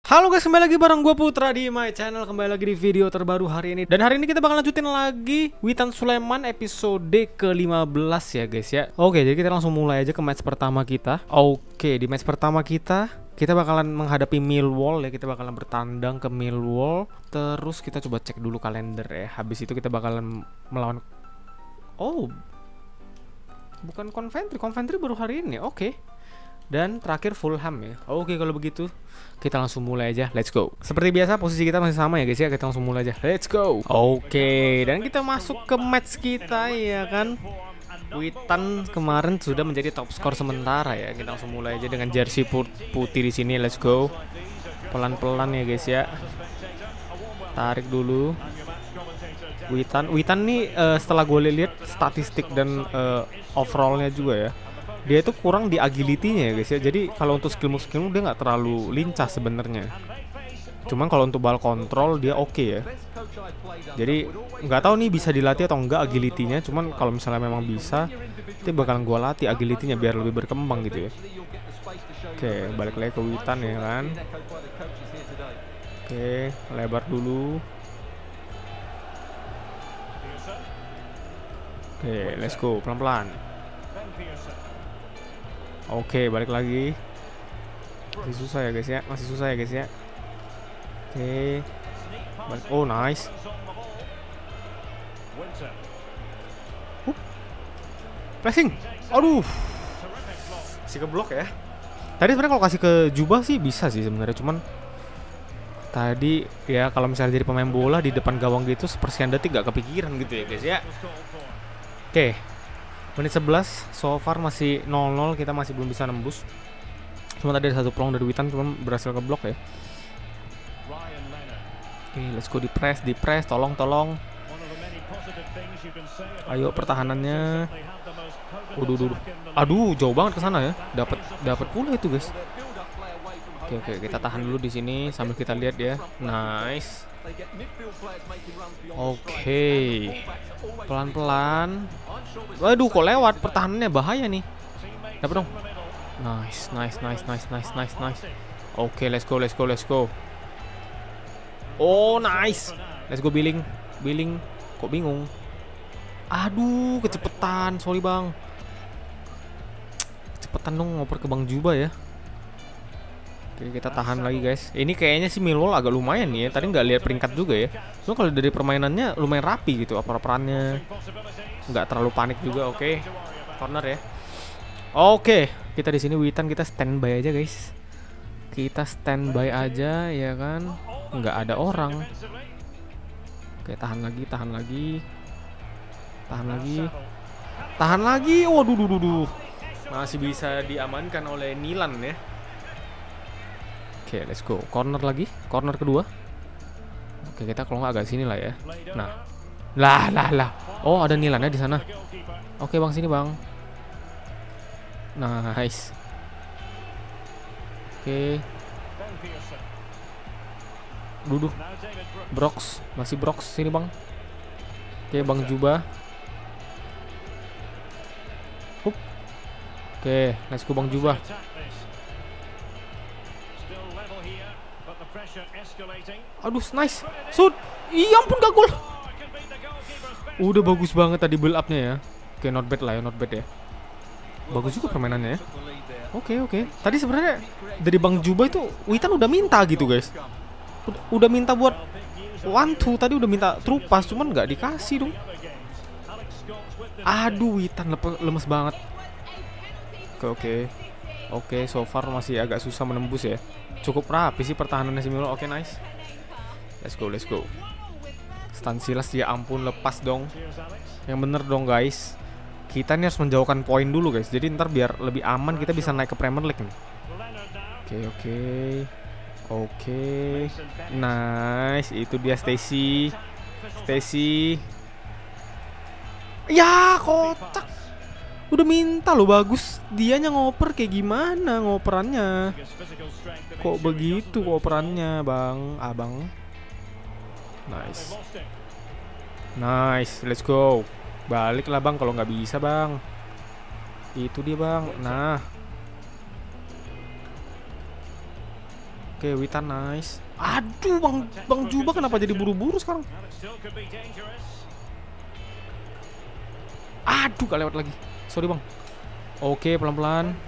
Halo guys, kembali lagi bareng gue Putra di my channel. Kembali lagi di video terbaru hari ini. Dan hari ini kita bakal lanjutin lagi Witan Sulaiman episode ke-15 ya guys ya. Oke, jadi kita langsung mulai aja ke match pertama kita. Oke, di match pertama kita bakalan menghadapi Millwall ya. Kita bakalan bertandang ke Millwall. Terus kita coba cek dulu kalender ya. Habis itu kita bakalan melawan... Oh, bukan Coventry. Coventry baru hari ini. Oke. Dan terakhir Fulham ya. Oke, kalau begitu kita langsung mulai aja. Let's go. Seperti biasa posisi kita masih sama ya guys ya. Kita langsung mulai aja. Let's go. Oke, dan kita masuk ke match kita ya kan. Witan kemarin sudah menjadi top skor sementara ya. Kita langsung mulai aja dengan jersey putih di sini. Let's go. Pelan-pelan ya guys ya. Tarik dulu. Witan nih setelah gue lihat statistik dan overallnya juga ya, dia itu kurang di agility-nya ya guys ya. Jadi kalau untuk skill dia nggak terlalu lincah sebenarnya. Cuman kalau untuk ball control dia oke ya. Jadi nggak tahu nih bisa dilatih atau enggak agility-nya. Cuman kalau misalnya memang bisa, itu bakalan gua latih agility-nya biar lebih berkembang gitu ya. Oke, balik lagi ke Witan ya kan. Oke, lebar dulu. Oke, let's go pelan-pelan. Oke, balik lagi. Masih susah ya guys ya. Oke. Balik. Oh, nice. Pressing. Aduh. Si keblok ya. Tadi sebenarnya kalau kasih ke Jubah sih bisa sih sebenarnya, cuman tadi ya kalau misalnya jadi pemain bola di depan gawang gitu sepersekian detik gak kepikiran gitu ya guys ya. Oke. Menit 11, so far masih 0-0, kita masih belum bisa nembus. Cuma tadi ada satu peluang dari Witan, cuma berhasil ngeblok ya. Oke, let's go di press, tolong. Ayo pertahanannya. Aduh, jauh banget ke sana ya. Dapat pula itu, guys. Oke, kita tahan dulu di sini sambil kita lihat ya. Nice. Oke. Pelan-pelan. Waduh, kok lewat pertahanannya, bahaya nih. Dapat dong. Nice. Oke, let's go. Oh, nice. Let's go Billing. Kok bingung? Aduh, kecepetan. Sorry, Bang. Kecepetan dong ngoper ke Bang Juba ya. Oke, kita tahan lagi guys. Ini kayaknya sih Millwall agak lumayan nih ya. Tadi nggak lihat peringkat juga ya. Cuma kalau dari permainannya lumayan rapi gitu. Oper-operannya nggak terlalu panik juga. Oke, corner ya. Oke, kita di sini Witan kita standby aja guys. Kita standby aja ya kan. Nggak ada orang. Oke, tahan lagi. Waduh. Masih bisa diamankan oleh Nilan ya. Oke, let's go. Corner kedua. Oke, kita kalau nggak agak sini lah ya. Nah, lah. Oh, ada Nilannya di sana. Oke, Bang, sini, Bang. Nice. Oke. Duduk. Masih Brox sini, Bang. Oke, Bang Juba. Oke, let's go Bang Juba. Aduh, nice. Shoot. Iya ampun, gak gol. Udah bagus banget tadi build up-nya ya. Oke, not bad ya. Bagus juga permainannya ya. Oke. Tadi sebenarnya dari Bang Juba itu Witan udah minta gitu, guys. Udah minta buat 1-2 tadi, udah minta true pass, cuman nggak dikasih dong. Aduh, Witan lemes banget. Oke, so far masih agak susah menembus ya. Cukup rapi sih pertahanannya si Milo. Oke, nice. Let's go. Stansilas, ya ampun, lepas dong. Yang bener dong guys. Kita nih harus menjauhkan poin dulu guys. Jadi ntar biar lebih aman kita bisa naik ke Premier League nih. Oke. Nice, itu dia Stacy. Ya, kocak. Udah minta loh, bagus. Dianya ngoper kayak gimana ngoperannya? Kok begitu ngoperannya, Abang? Nice, let's go. Balik lah, Bang, kalau nggak bisa, Bang. Itu dia, Bang. Nah. Oke, Witan nice. Aduh, Bang Juba kenapa jadi buru-buru sekarang? Aduh, gak lewat lagi. Sorry, Bang. Oke, pelan-pelan.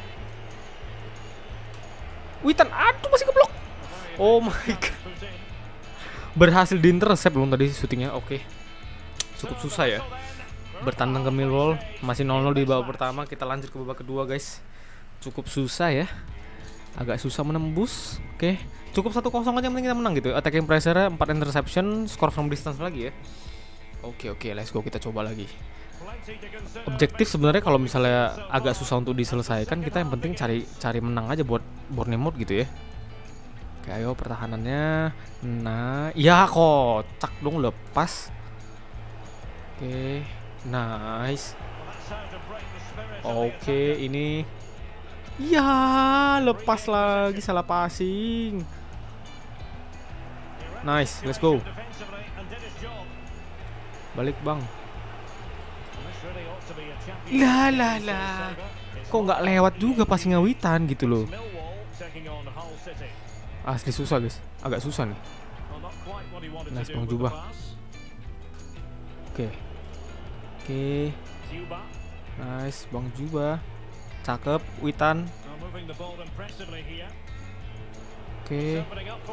Witan, aduh masih keblok. Oh my god. Berhasil diintercept belum tadi syutingnya. Oke. Cukup susah ya. Bertandang ke Millwall, masih 0-0 di babak pertama. Kita lanjut ke babak kedua, guys. Cukup susah ya. Agak susah menembus. Oke. Cukup 1-0 aja yang penting kita menang gitu. Attacking pressure 4 interception, score from distance lagi ya. Oke, let's go, kita coba lagi. Objektif sebenarnya kalau misalnya agak susah untuk diselesaikan, kita yang penting cari menang aja buat Bournemouth gitu ya. Oke, ayo pertahanannya. Nah, ya kocak dong, lepas. Oke, nice. Oke, ini ya lepas lagi, salah passing. Nice, let's go. Balik, Bang. Lah. Kok nggak lewat juga passing Witan gitu loh. Asli susah, guys. Agak susah nih. Nice, Bang Juba. Oke. Nice, Bang Juba. Cakep, Witan. Oke.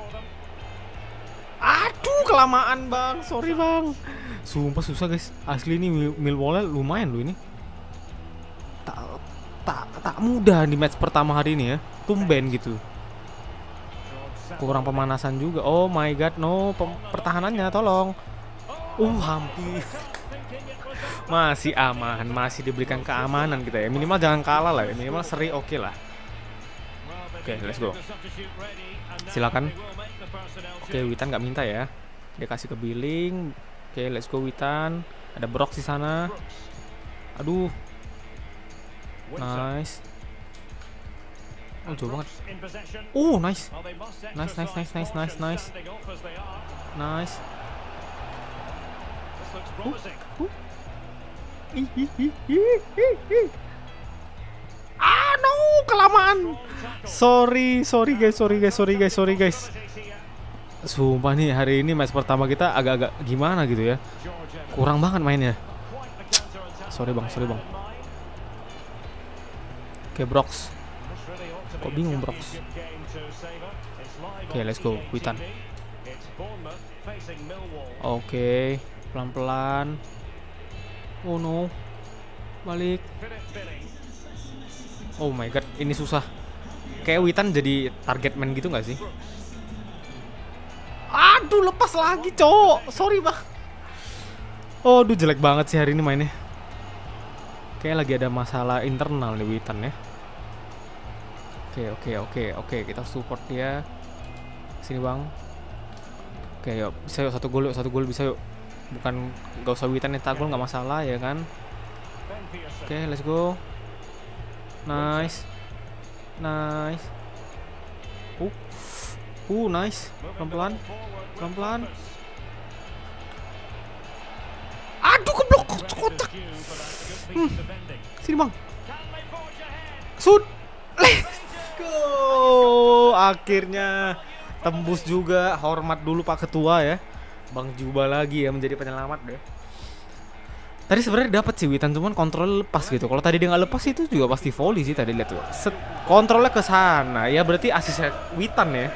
Aduh, kelamaan, Bang. Sorry, Bang. Sumpah susah, guys. Asli ini Millwall lumayan loh ini. Tak mudah di match pertama hari ini ya. Tumben gitu. Kurang pemanasan juga. Oh my god, no. Pertahanannya tolong. Hampir. Masih aman, masih diberikan keamanan kita ya. Minimal jangan kalah lah ya. Minimal seri oke lah. Oke, let's go. Silakan. Oke, Witan nggak minta ya. Dia kasih ke Billing. Oke, let's go Witan. Ada Brox di sana. Aduh. Nice. Oh, jauh banget. Oh, nice. Nice. No, kelamaan. Sorry guys. Sumpah nih, hari ini match pertama kita agak-agak gimana gitu ya. Kurang banget mainnya. Sorry bang. Oke, Brox. Kok bingung, Brox? Oke, let's go, Witan. Oke, pelan-pelan. Oh no. Balik. Oh my god, ini susah. Kayak Witan jadi target man gitu gak sih? Aduh, lepas lagi, cowok. Sorry, Bang. Oh, aduh, jelek banget sih hari ini mainnya. Kayak lagi ada masalah internal nih Witan ya. Oke, kita support dia. Sini, Bang. Oke, yuk. Bisa yuk, satu gol bisa yuk. Bukan gak usah Witan nyetak gol, nggak masalah ya kan. Oke, let's go. Nice. Nice. Pelan-pelan. Aduh, keblok kotak. Sini, Bang. Shoot. Let's go. Akhirnya tembus juga. Hormat dulu Pak Ketua ya. Bang Juba lagi ya menjadi penyelamat deh. Tadi sebenarnya dapat sih Witan, cuman kontrol lepas gitu. Kalau tadi dia nggak lepas itu juga pasti volley sih tadi, lihat tuh. Kontrolnya ke sana. Ya berarti asisnya Witan ya.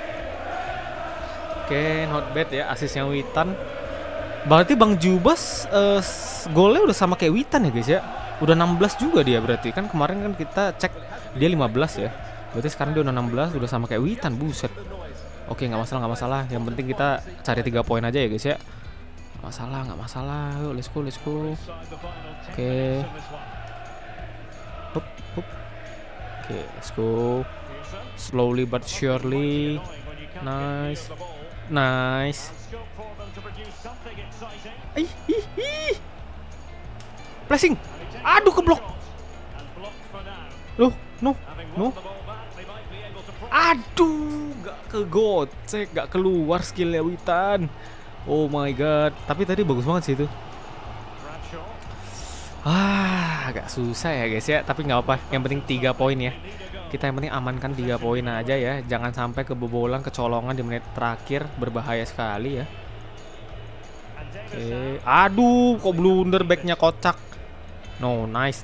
Oke, not bad ya asisnya Witan. Berarti Bang Jubas golnya udah sama kayak Witan ya guys ya. Udah 16 juga dia berarti. Kan kemarin kan kita cek dia 15 ya. Berarti sekarang dia udah 16, udah sama kayak Witan, buset. Oke, nggak masalah. Yang penting kita cari 3 poin aja ya guys ya. Nggak masalah. Yuk, let's go. Oke. Hup. Oke, let's go. Slowly but surely. Nice. Flashing. Aduh, keblok. Loh, no. Aduh, gak kegocek, gak keluar skillnya Witan. Oh my god, tapi tadi bagus banget sih itu. Agak susah ya guys ya, tapi nggak apa. Yang penting 3 poin ya. Kita yang penting amankan 3 poin aja ya. Jangan sampai kebobolan, kecolongan di menit terakhir, berbahaya sekali ya. Oke. Aduh, kok blunder backnya kocak. No, nice.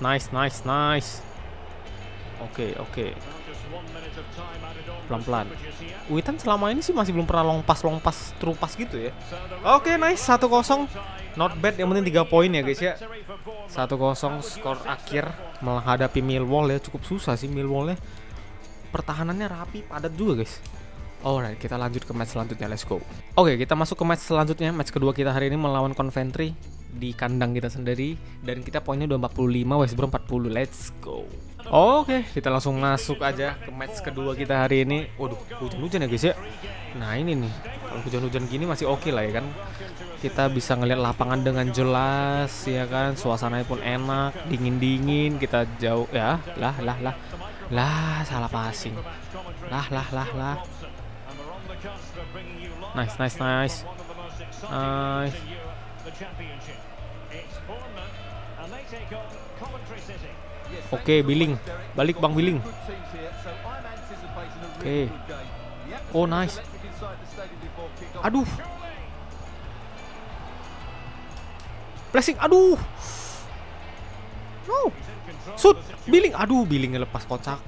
Oke. Pelan-pelan. Witan selama ini sih masih belum pernah long pass true pass gitu ya. Oke, nice. 1-0. Not bad, yang penting 3 poin ya guys ya. 1-0 skor akhir menghadapi Millwall ya. Cukup susah sih Millwall-nya. Pertahanannya rapi, padat juga guys. Alright, kita lanjut ke match selanjutnya, let's go. Oke, kita masuk ke match selanjutnya. Match kedua kita hari ini melawan Coventry di kandang kita sendiri. Dan kita poinnya udah 45, West Brom 40, let's go. Oke, kita langsung masuk aja ke match kedua kita hari ini. Waduh, hujan-hujan ya guys ya. Nah ini nih, kalau hujan-hujan gini masih oke lah ya kan. Kita bisa ngeliat lapangan dengan jelas ya kan. Suasananya pun enak, dingin-dingin. Kita jauh ya, lah salah passing. Lah. Nice. Oke, Billing. Balik Bang Billing. Oke. Oh, nice. Aduh. Flashing. Aduh. No. Shoot. Billing. Aduh, Billingnya lepas kocak.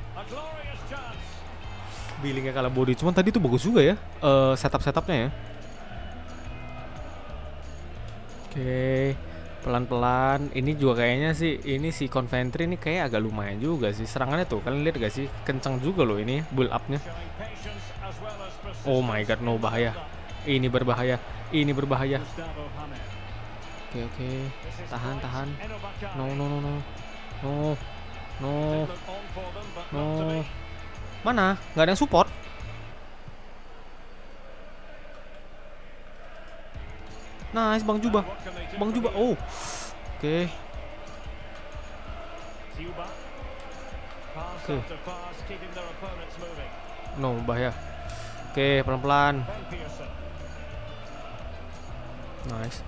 Billingnya kalah body. Cuman tadi tuh bagus juga ya. Setupnya ya. Oke. Pelan-pelan. Ini juga kayaknya sih, ini si Coventry ini kayak agak lumayan juga sih serangannya tuh. Kalian lihat gak sih? Kencang juga loh ini build up-nya. Oh my god, no, bahaya. Ini berbahaya. Oke. Tahan. No. Mana? Nggak ada yang support. Nice, Bang Juba. Oh. Oke. No, bahaya. Oke, pelan-pelan. Nice.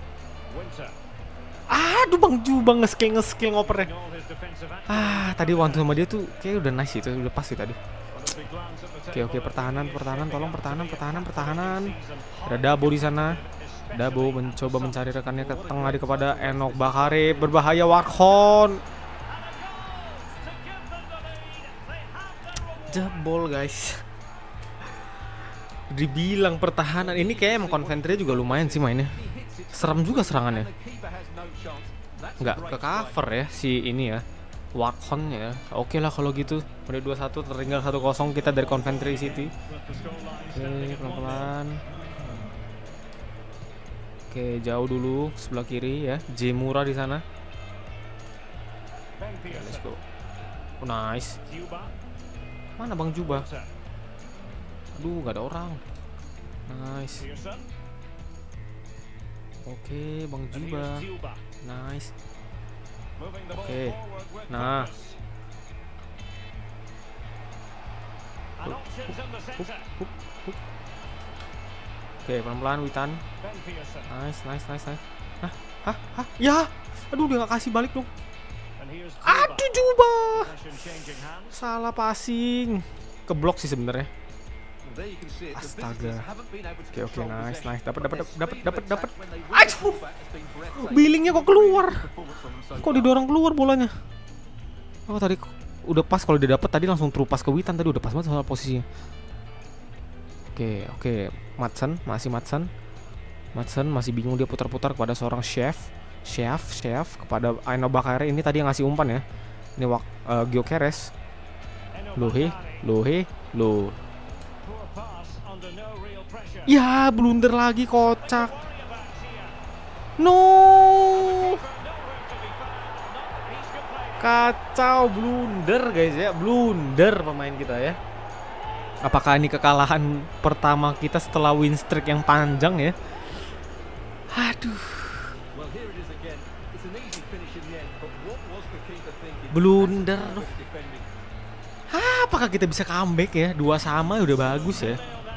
Aduh, Bang Juba nge-skill ngopernya. Tadi waktu sama dia tuh kayak udah nice itu, udah pas sih tadi. Oke, pertahanan, tolong pertahanan. Ada Dabo di sana. Dabo mencoba mencari rekannya ke tengah kepada Enoch Bakare, berbahaya Warkhon. Jebol guys. Dibilang pertahanan ini kayak emang Coventry juga lumayan sih mainnya. Serem juga serangannya. Nggak ke cover ya si ini ya. Warkhon ya. Oke lah kalau gitu. Menit 21 tertinggal 1-0 kita dari Coventry City. Oke, pelan-pelan. Oke, jauh dulu sebelah kiri ya. Jemura di sana. Oke, let's go. Oh, nice. Mana Bang Juba? Aduh, nggak ada orang. Nice. Oke, Bang Juba. Nice. Oke. Nah. Oke, pelan-pelan Witan. Nice. Ya. Aduh, dia nggak kasih balik dong. Aduh, Juba. Salah passing. Keblok sih sebenarnya. Astaga. Oke, nice. Dapat. Aduh. Billingnya kok keluar. Kok didorong keluar bolanya? Oh, tadi udah pas kalau dia dapat tadi langsung true pass ke Witan, tadi udah pas banget soal posisinya. Oke. Madsen masih bingung, dia putar-putar kepada seorang chef kepada Enoch Bakare. Ini tadi yang ngasih umpan ya. Ini Gyökeres. Lohe. Ya, blunder lagi kocak. No. Kacau, blunder guys ya. Blunder pemain kita ya. Apakah ini kekalahan pertama kita setelah win streak yang panjang ya? Aduh. Blunder. Apakah kita bisa comeback ya? 2-2 udah bagus ya.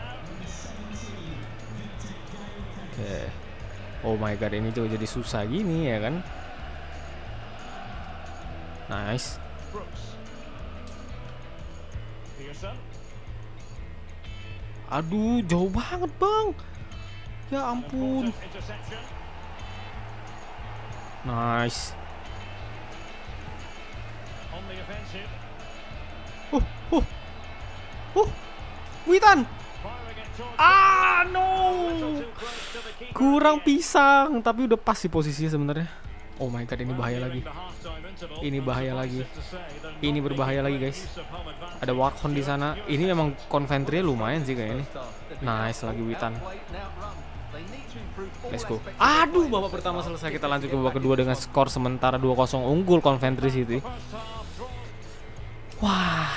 Oke. Oh my god, ini tuh jadi susah gini ya kan? Nice. Aduh, jauh banget bang. Ya ampun. Nice. Witan. Ah, no. Kurang pisang, tapi udah pas sih posisinya sebenarnya. Oh my god, ini bahaya lagi. Ini bahaya lagi. Ini berbahaya lagi, guys. Ada Warkhon di sana. Ini memang Coventry lumayan sih kayaknya. Nice lagi Witan. Let's go. Aduh, babak pertama selesai. Kita lanjut ke babak kedua dengan skor sementara 2-0 unggul Coventry City. Wah.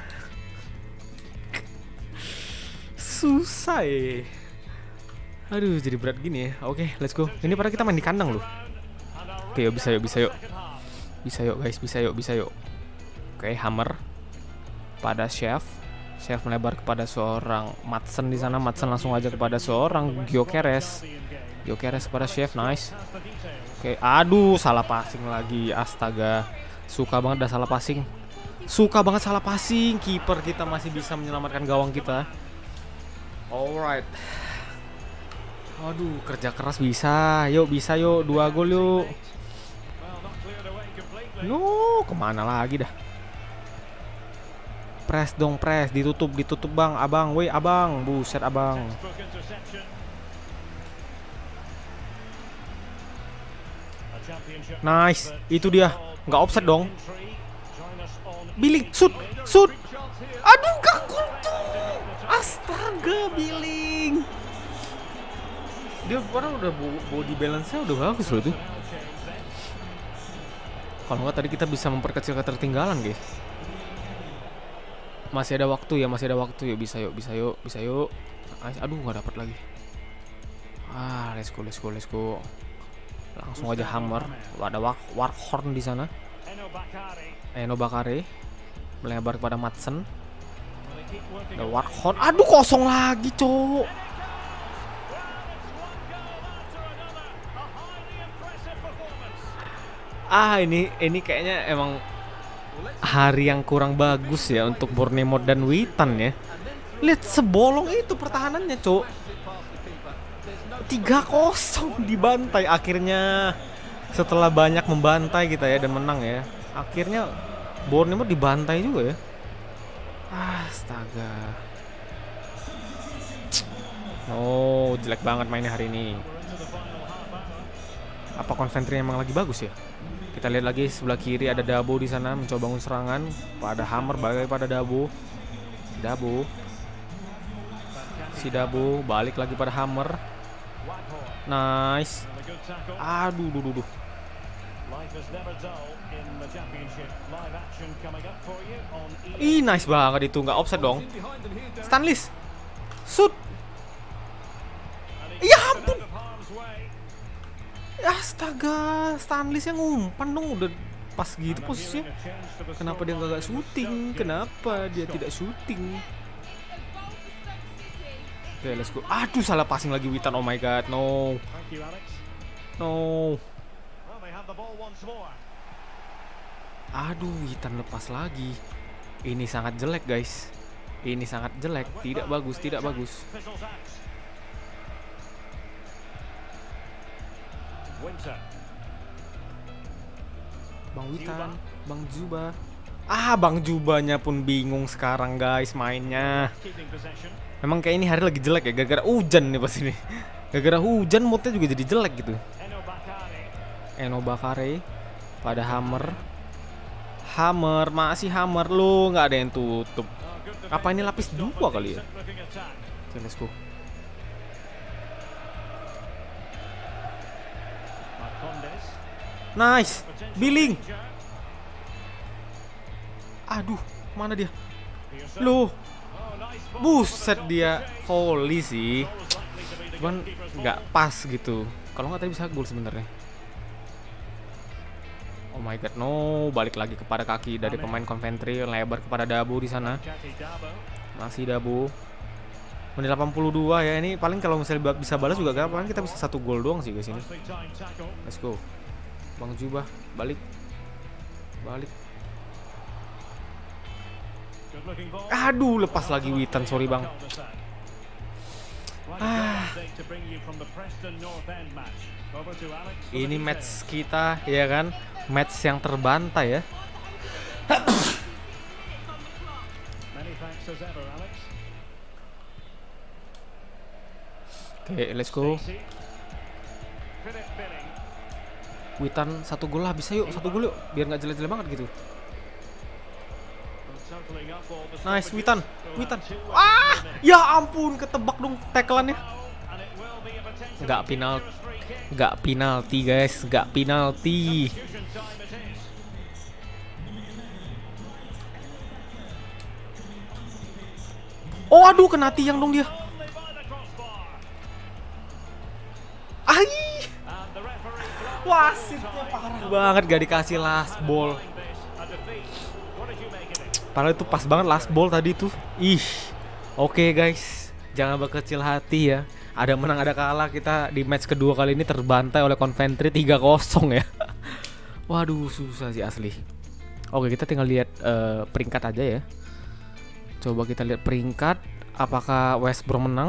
Susah ya. Aduh, jadi berat gini ya. Oke, let's go. Ini pada kita main di kandang loh. Oke, yuk, bisa yuk. Bisa yuk guys, bisa yuk. Oke, Hammer pada Chef melebar kepada seorang Madsen di sana. Madsen langsung aja kepada seorang Gyökeres kepada Chef. Nice. Oke, aduh, salah passing lagi. Astaga, suka banget dah salah passing. Kiper kita masih bisa menyelamatkan gawang kita. Alright. Aduh, kerja keras bisa. Yuk, 2 gol yuk. No, kemana lagi dah? Press dong, press. Ditutup bang. Abang, woi abang. Buset abang. Nice, itu dia. Nggak offset dong. Billing, shoot. Aduh, gol tuh. Astaga, Billing. Dia orang udah body balance-nya udah bagus loh tuh. Kalau nggak tadi kita bisa memperkecil ketertinggalan, guys. Masih ada waktu ya. Bisa yuk. Aduh, nggak dapat lagi. Let's go. Langsung aja Hammer. Ada Warkhon di sana. Eno Bakare melebar kepada Madsen. Ada Warkhon. Aduh, kosong lagi, cowok. Ini kayaknya emang hari yang kurang bagus ya untuk Bournemouth dan Witan ya. Lihat sebolong itu pertahanannya, cok. 3-0 dibantai akhirnya. Setelah banyak membantai kita ya dan menang ya. Akhirnya Bournemouth dibantai juga ya. Astaga. Oh, jelek banget mainnya hari ini. Apa Coventry emang lagi bagus ya? Kita lihat lagi sebelah kiri ada Dabo di sana mencoba bangun serangan. Pada Hammer balik pada Dabo. Si Dabo balik lagi pada Hammer. Nice. Aduh. Nice banget itu, nggak offset dong. Stanlis. Shoot. Ya ampun. Astaga, Stanlis yang ngumpan dong, udah pas gitu posisinya. Kenapa dia nggak syuting? Kenapa dia tidak syuting? Oke, let's go. Aduh, salah passing lagi Witan. Oh my god, no. Aduh, Witan lepas lagi. Ini sangat jelek, guys. Ini sangat jelek, tidak bagus. Bang Witan, Bang Juba. Bang Jubanya pun bingung sekarang, guys, mainnya. Memang kayak ini hari lagi jelek ya, gara-gara hujan nih pas ini. Gara-gara hujan moodnya juga jadi jelek gitu. Eno Bakare pada Hammer. Masih Hammer lu, nggak ada yang tutup. Apa ini lapis 2 kali ya? Oke, let's go. Nice, Billing. Aduh, mana dia? Loh, buset, dia volley sih. Cuman nggak pas gitu. Kalau nggak tadi bisa gol sebenarnya. Oh my god, no. Balik lagi kepada kaki dari pemain Coventry, lebar kepada Dabo di sana. Masih Dabo. Menit 82 ya. Ini paling kalau misalnya bisa balas juga gak, paling kita bisa 1 gol doang sih guys ini. Let's go. Bang Jubah balik. Aduh, lepas lagi Witan, sorry bang. Ini match kita ya kan, match yang terbantai ya. Oke, let's go. Witan 1 gol lah, bisa yuk, 1 gol yuk, biar nggak jelek-jelek banget gitu. Nice, Witan. Ah, ya ampun, ketebak dong tackle-annya. Nggak penalti guys, nggak penalti. Oh aduh, kena tiang dong dia. Wasitnya parah banget, gak dikasih last ball. Padahal itu pas banget last ball tadi tuh. Oke guys, jangan berkecil hati ya. Ada menang ada kalah, kita di match kedua kali ini terbantai oleh Coventry 3-0 ya. Waduh, susah sih asli. Oke, kita tinggal lihat peringkat aja ya. Coba kita lihat peringkat, apakah West Brom menang?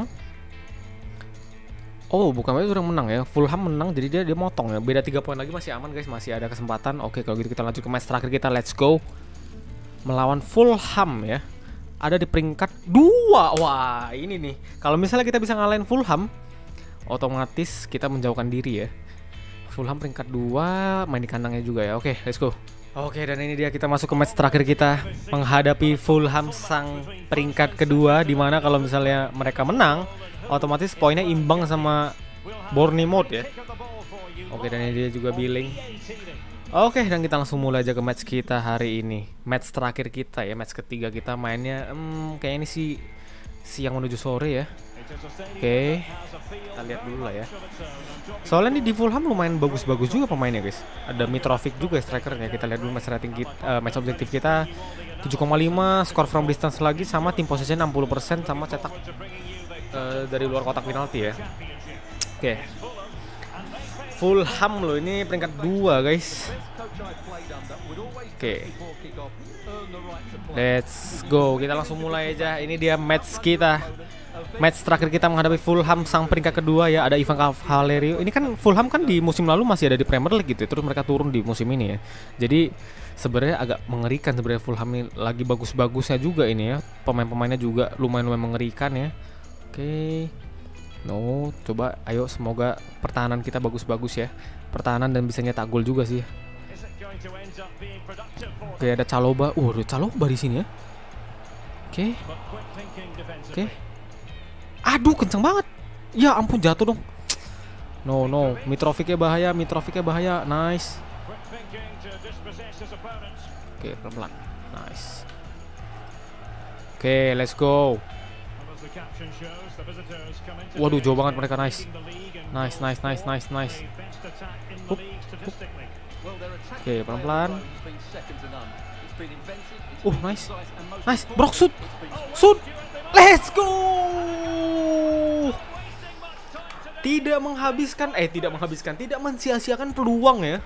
Oh, bukan West Brom menang ya, Fulham menang, jadi dia motong ya. Beda 3 poin lagi, masih aman guys, masih ada kesempatan. Oke, kalau gitu kita lanjut ke match terakhir kita, let's go. Melawan Fulham ya. Ada di peringkat 2. Wah, ini nih. Kalau misalnya kita bisa ngalahin Fulham, otomatis kita menjauhkan diri ya. Fulham peringkat 2, main di kandangnya juga ya. Oke, let's go. Oke, dan ini dia kita masuk ke match terakhir kita menghadapi Fulham sang peringkat kedua, dimana kalau misalnya mereka menang, otomatis poinnya imbang sama Bournemouth ya. Oke, dan ini dia juga Billing. Oke, dan kita langsung mulai aja ke match kita hari ini. Match terakhir kita ya, match ketiga kita mainnya kayak ini sih siang menuju sore ya. Oke, kita lihat dulu lah ya. Soalnya nih di Fulham lumayan bagus-bagus juga pemainnya guys. Ada Mitrovic juga strikernya. Kita lihat dulu match rating kita, match objektif kita 7,5, score from distance lagi, sama team possession 60%, sama cetak dari luar kotak penalti ya. Oke. Fulham loh, ini peringkat 2 guys. Oke. Let's go. Kita langsung mulai aja. Ini dia match kita. Match terakhir kita menghadapi Fulham sang peringkat kedua ya. Ada Ivan Cavaleiro. Ini kan Fulham kan di musim lalu masih ada di Premier League gitu ya. Terus mereka turun di musim ini ya. Jadi sebenarnya agak mengerikan sebenarnya. Fulham ini lagi bagus-bagusnya juga ini ya. Pemain-pemainnya juga lumayan mengerikan ya. Oke. No, coba ayo semoga pertahanan kita bagus-bagus ya. Pertahanan dan bisa nyetak gol juga sih. Oke, ada Chalobah. Ada Chalobah di sini ya. Oke. Oke. Aduh, kenceng banget. Ya ampun, jatuh dong. No, Mitrovic-nya bahaya, Nice. Oke, pelan-pelan. Nice. Oke, let's go. Waduh, jauh banget mereka. Nice. Oke, pelan-pelan. Nice. Brock shoot. Let's go. Tidak mensia-siakan peluang ya.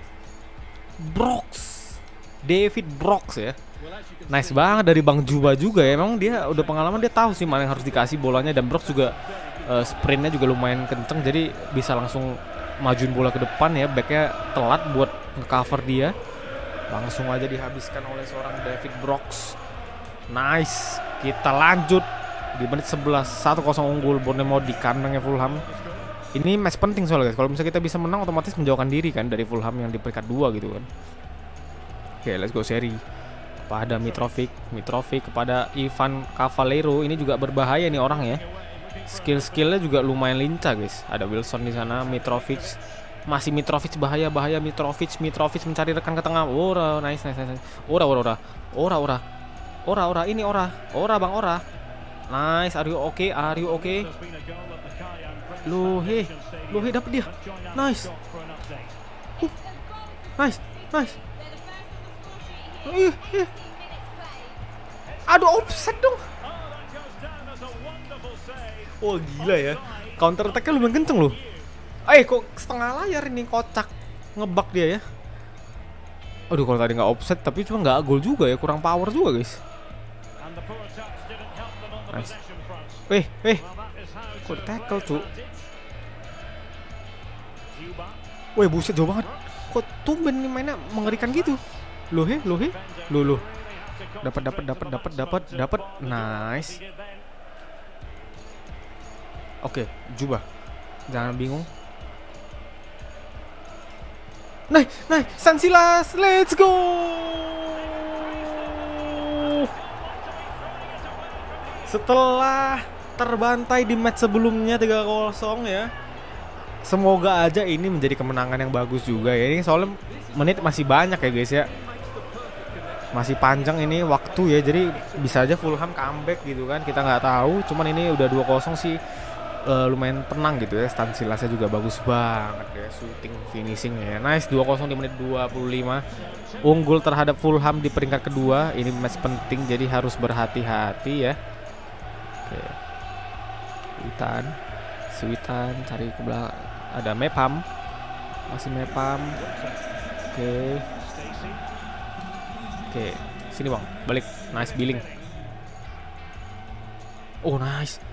David Brooks ya. Nice banget dari Bang Juba juga ya. Emang dia udah pengalaman, dia tahu sih mana yang harus dikasih bolanya. Dan Brooks juga sprintnya juga lumayan kenceng, jadi bisa langsung majuin bola ke depan ya. Backnya telat buat nge-cover dia. Langsung aja dihabiskan oleh seorang David Brooks. Nice. Kita lanjut di menit 11, 1-0 unggul Bournemouth di kandangnya Fulham. Ini match penting soalnya guys. Kalau misalnya kita bisa menang, otomatis menjauhkan diri kan dari Fulham yang di peringkat 2 gitu kan. Oke, let's go seri. Pada Mitrovic kepada Ivan Cavaleiro. Ini juga berbahaya nih orang ya. Skill-skillnya juga lumayan lincah guys. Ada Wilson di sana, Mitrovic. Masih Mitrovic, bahaya Mitrovic mencari rekan ke tengah. Nice. Bang. Nice, are you okay? Lohe dapet dia. Nice. Nice. Aduh, offset dong. Oh gila ya, counter attack-nya lumayan kenceng loh. Kok setengah layar ini, kocak. Ngebug dia ya. Aduh, kalau tadi nggak offset tapi cuma nggak gol juga ya, kurang power juga guys. Nice. Kok di tackle cu? Wih buset jauh banget. Kok tumben nih mainnya mengerikan gitu? Loh. Dapat. Nice. Oke, Juba. Jangan bingung. Nah, Sansilas, let's go. Setelah terbantai di match sebelumnya 3-0 ya. Semoga aja ini menjadi kemenangan yang bagus juga ya. Ini soalnya menit masih banyak ya guys ya. Masih panjang ini waktu ya. Jadi bisa aja Fulham comeback gitu kan. Kita nggak tahu. Cuman ini udah 2-0 sih. Lumayan tenang gitu ya. Stansilasnya juga bagus banget ya. Shooting finishing ya. Nice 2-0 di menit 25. Unggul terhadap Fulham di peringkat kedua. Ini match penting jadi harus berhati-hati ya. Oke. Witan cari ke belakang. Ada Mepam. Masih Mepam. Oke. Sini bang. Balik. Nice Billing. Oh nice.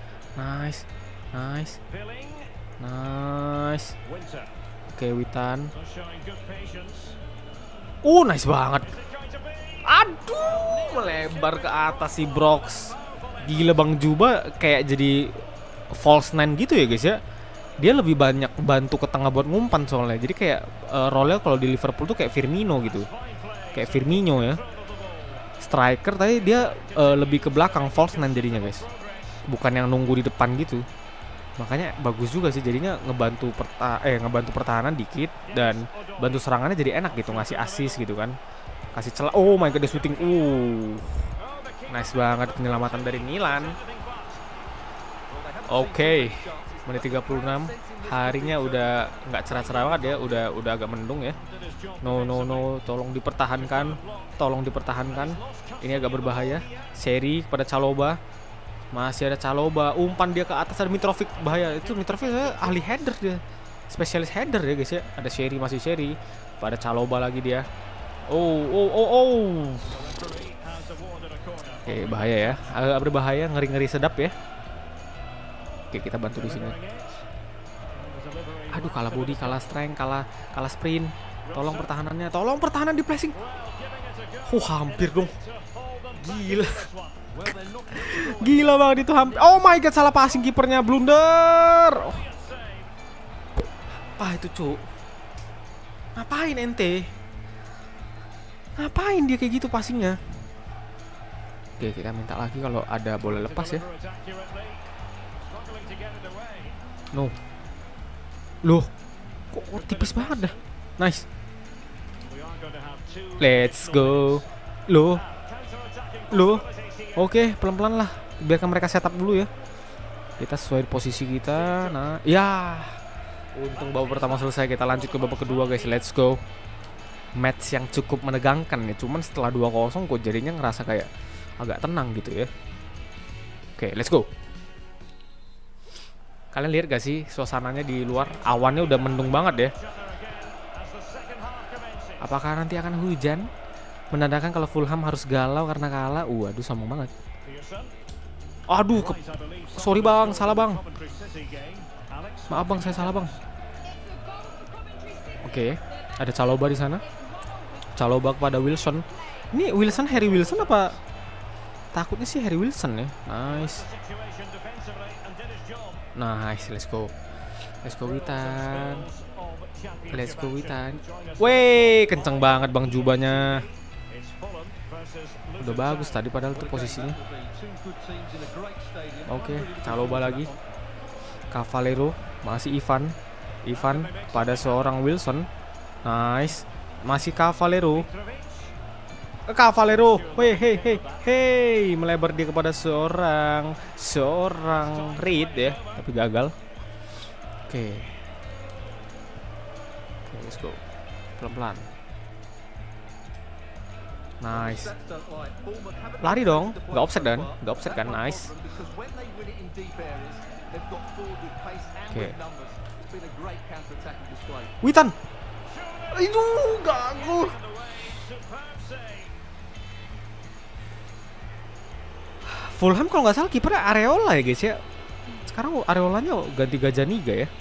Oke Witan. Nice banget. Aduh, melebar ke atas si Brox. Gila Bang Juba kayak jadi false nine gitu ya guys ya. Dia lebih banyak bantu ke tengah buat ngumpan soalnya. Jadi kayak role-nya kalau di Liverpool tuh kayak Firmino gitu. Kayak Firmino ya. Striker tapi dia lebih ke belakang false nine jadinya guys. Bukan yang nunggu di depan gitu. Makanya bagus juga sih jadinya ngebantu pertahanan dikit dan bantu serangannya jadi enak gitu, ngasih assist gitu kan. Kasih celah. Oh my god, dia shooting. Nice banget penyelamatan dari Milan. Oke. Menit 36. Harinya udah nggak cerah-cerah banget ya, udah agak mendung ya. No, tolong dipertahankan. Ini agak berbahaya. Seri kepada Chalobah. Masih ada Chalobah, umpan dia ke atas, ada Mitrovic, bahaya. Itu Mitrovic ahli header dia. Spesialis header ya guys ya. Ada Seri, masih Seri. Pada Chalobah lagi dia. Oke, bahaya ya. Agak berbahaya, ngeri-ngeri sedap ya. Oke, kita bantu di sini. Aduh, kalah body, kalah strength, kalah sprint. Tolong pertahanannya, tolong pertahanan di pressing. Hampir dong. Gila banget itu hampir. Oh my god, salah passing kipernya, blunder. Apa itu, Cuk? Ngapain ente? Ngapain dia kayak gitu passingnya? Oke, kita minta lagi kalau ada bola lepas ya. No. Loh, kok tipis banget dah. Nice. Let's go. Loh. Oke, pelan-pelan lah. Biarkan mereka setup dulu ya. Kita sesuai posisi kita. Nah, ya. Untung babak pertama selesai. Kita lanjut ke babak kedua guys. Let's go. Match yang cukup menegangkan ya. Cuman setelah 2-0 kok jadinya ngerasa kayak agak tenang gitu ya. Oke, let's go. Kalian lihat gak sih suasananya di luar? Awannya udah mendung banget ya. Apakah nanti akan hujan? Menandakan kalau Fulham harus galau karena kalah. Aduh, sombong banget. Aduh, sorry bang, salah bang. Maaf bang, saya salah bang. Oke, ada Chalobah di sana. Chalobah kepada Wilson. Ini Wilson, Harry Wilson apa? Takutnya sih Harry Wilson ya. Nice. Let's go. Witan. Wey, kenceng banget bang Jubanya. Udah bagus tadi padahal tuh posisinya. Oke, Chalobah lagi. Cavaleiro, masih Ivan pada seorang Wilson. Nice. Masih Cavaleiro. Hey, melebar dia kepada seorang Reed ya, tapi gagal. Oke, let's go. Pelan-pelan. Nice. Lari dong, nggak offset kan? Nice. Oke. Witan. Itu gagal. Fulham kalau nggak salah kipernya Areola ya guys ya. Sekarang Areolanya ganti Gajaniga ya.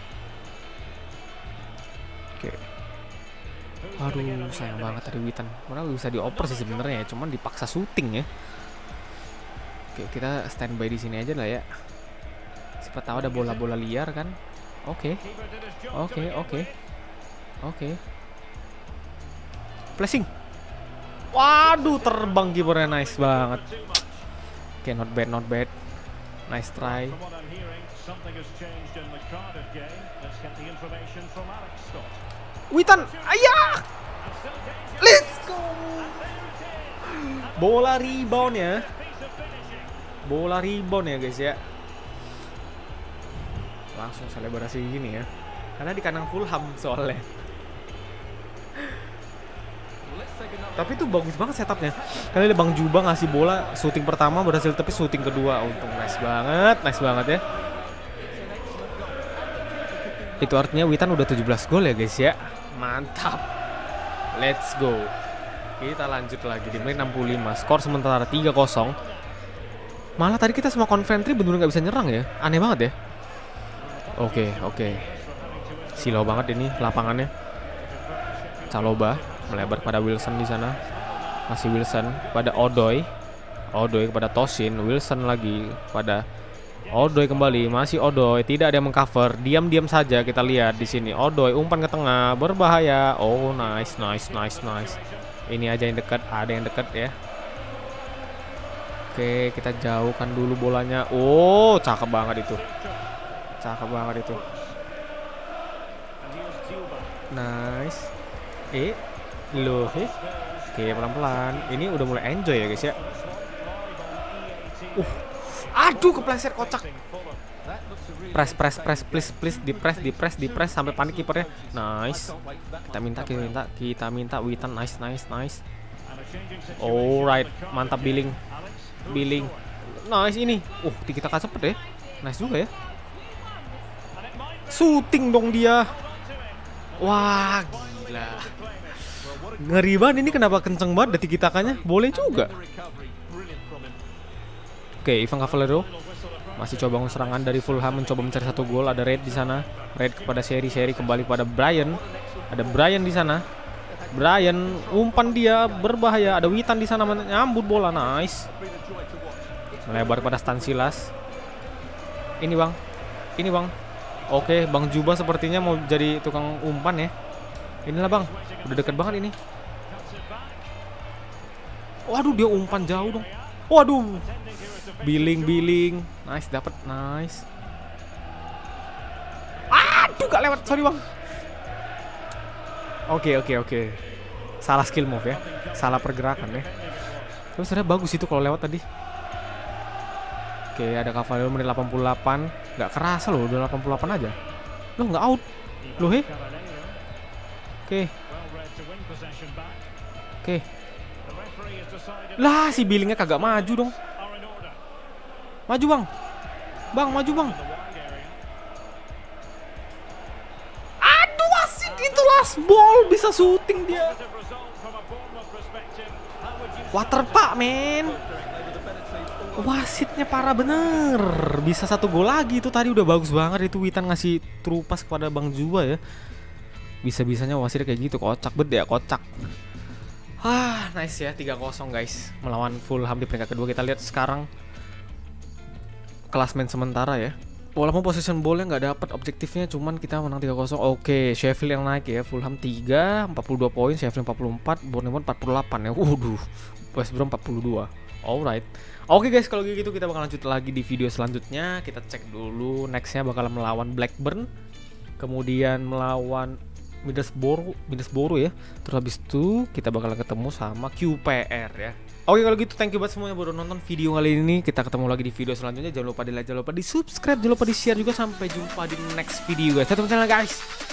Oke. Aduh, sayang banget tadi Witan. Mana bisa dioper sih sebenarnya ya, cuman dipaksa syuting ya. Oke, kita standby di sini aja lah ya. Siapa tahu ada bola-bola liar kan. Oke. Flashing. Waduh, terbang kipernya, nice banget. Oke, not bad. Nice try. Witan, ayah. Let's go. Bola rebound ya. Guys ya. Langsung selebrasi gini ya. Karena di kandang Fulham soalnya. Tapi itu bagus banget setupnya. Kali ini Bang Juba ngasih bola, syuting pertama berhasil, tapi syuting kedua untung nice banget ya. Itu artinya Witan udah 17 gol ya guys ya. Mantap. Let's go. Kita lanjut lagi di menit 65. Skor sementara 3-0. Malah tadi kita sama Coventry bener-bener gak bisa nyerang ya. Aneh banget ya. Oke. Silau banget ini lapangannya. Caloba melebar pada Wilson di sana. Masih Wilson pada Odoi kepada Tosin. Wilson lagi pada Odoi kembali. Masih Odoi, tidak ada yang mengcover. Diam-diam saja kita lihat di sini. Odoi umpan ke tengah, berbahaya. Oh, nice. Ini aja yang dekat, ada yang dekat ya. Oke, kita jauhkan dulu bolanya. Oh, cakep banget itu. Nice. Oke, pelan-pelan. Ini udah mulai enjoy ya guys ya. Aduh, kepleset kocak. Press, please, di press sampai panik kipernya. Nice. Kita minta Witan, nice. Alright, mantap Billing. Nice ini. Kita cepet ya. Nice juga ya. Shooting dong dia. Wah, gila. Ngeri banget ini, kenapa kenceng banget detik takanya. Boleh juga. Oke, Ivan Cavallero masih coba serangan dari Fulham, mencoba mencari 1 gol. Ada Red di sana. Red kepada Seri kembali pada Brian. Ada Brian di sana. Brian umpan dia berbahaya. Ada Witan di sana menyambut bola, nice. Melebar pada Stansilas. Ini bang. Oke, Bang Juba sepertinya mau jadi tukang umpan ya. Inilah bang, udah deket banget ini. Waduh, dia umpan jauh dong. Waduh, Billing, nice, dapat, nice. Aduh, gak lewat, sorry bang. Oke. Salah skill move ya, salah pergerakan ya. Terus sebenarnya bagus itu kalau lewat tadi. Oke, ada Cavallero menit 88. Gak kerasa loh, udah 88 aja. Loh, gak out. Loh, Oke. Lah, si Billingnya kagak maju dong. Maju bang. Maju bang. Aduh, wasit itu last ball, bisa syuting dia. Waterpark, men. Wasitnya parah bener. Bisa 1 gol lagi, itu tadi udah bagus banget itu Witan ngasih terupas kepada Bang Juba ya. Bisa-bisanya wasitnya kayak gitu, kocak bet ya, kocak. Nice ya, 3-0 guys melawan Fulham di peringkat kedua. Kita lihat sekarang klasmen sementara ya. Walaupun position ballnya nggak dapat objektifnya, cuman kita menang 3-0. Oke, Sheffield yang naik ya. Fulham 3, 42 poin, Sheffield 44, Bournemouth 48 ya. Waduh, West Brom 42. Alright. Oke guys, kalau gitu kita bakal lanjut lagi di video selanjutnya. Kita cek dulu nextnya bakal melawan Blackburn, kemudian melawan Middlesbrough ya. Terus habis itu kita bakal ketemu sama QPR ya. Oke, kalau gitu thank you buat semuanya baru nonton video kali ini. Kita ketemu lagi di video selanjutnya. Jangan lupa di like, jangan lupa di subscribe, jangan lupa di share juga. Sampai jumpa di next video guys. Tetap channel guys.